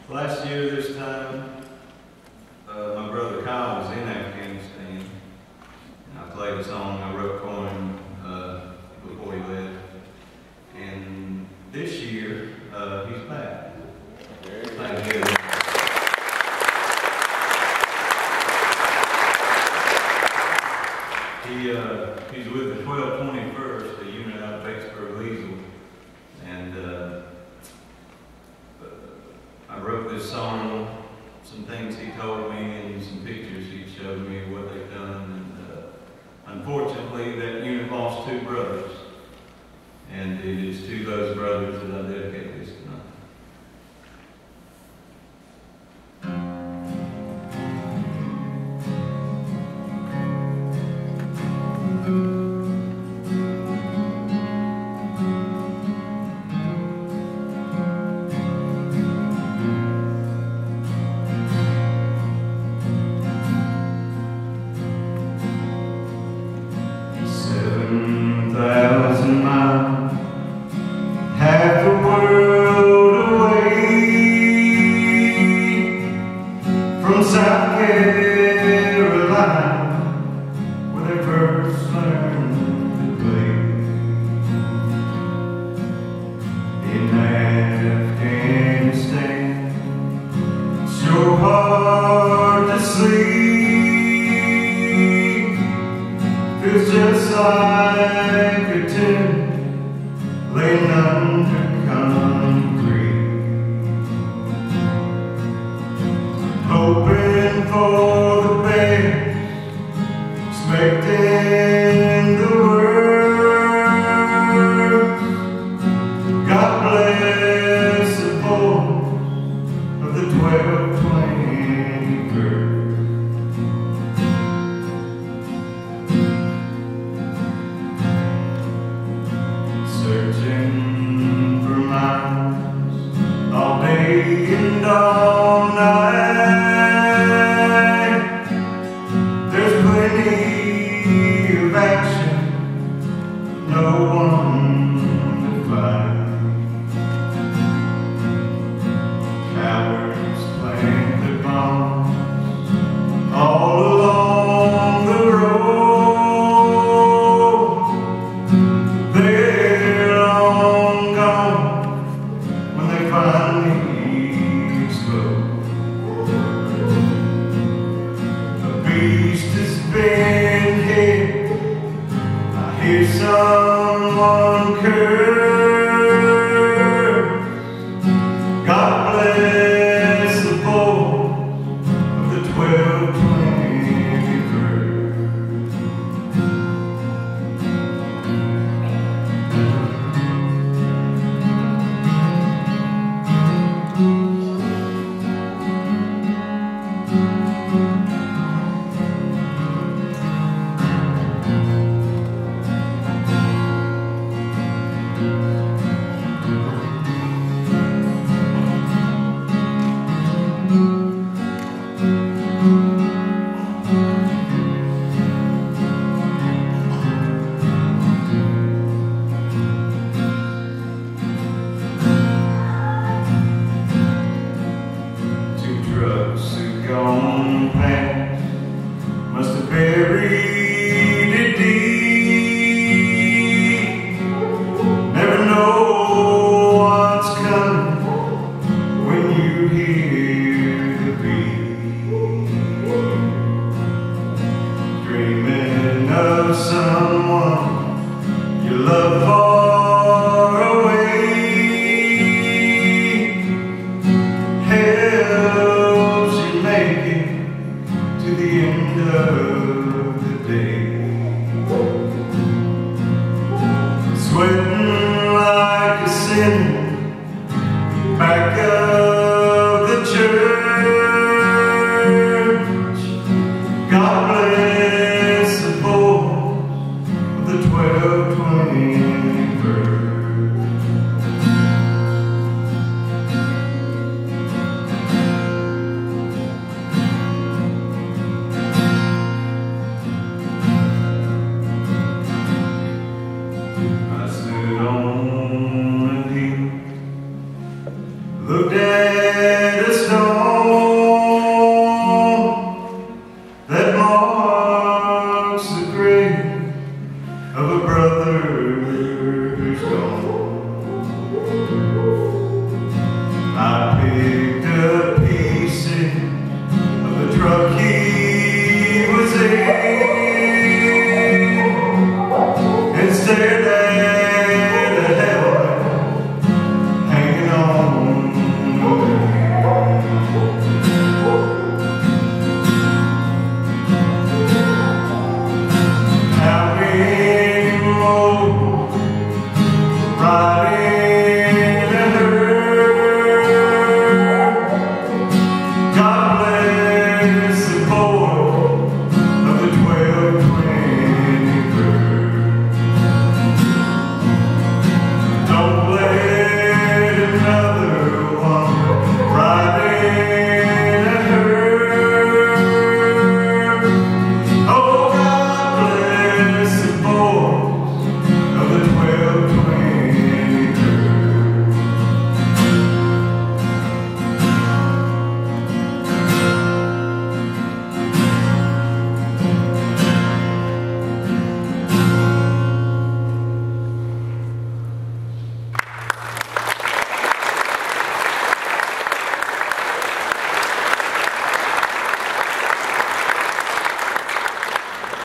Last year, this time, my brother Kyle was in Afghanistan. And I played a song I wrote for him before he left. And this year, he's back. Thank you. He's with the 1221st, a unit out of Vicksburg, Leesville. And I wrote this song, some things he told me and some pictures he showed me of what they've done. And unfortunately, that unit lost 2 brothers. And it is to those brothers that I dedicate this tonight. Half the world away from South Carolina, where they first learned to play. In Afghanistan, so hard to sleep, feels just like a tune laying under concrete, hoping for the best, expecting the worst. God bless the boys of the 1221st. Searching for miles all day and all night. There's plenty of action, no one to fight. Cowards plant their bombs all along the road. They're long gone when they finally explode. A beast has been hit. I hear someone curse. God bless the boys of the 1221st. Trucks have gone past, must have buried it deep. Never know what's coming when you hear the beat. Dreaming of someone you love far away. Make it to the end of the day. Sweating like a sinner back of the church. God bless the boys of the 1221st. Looked at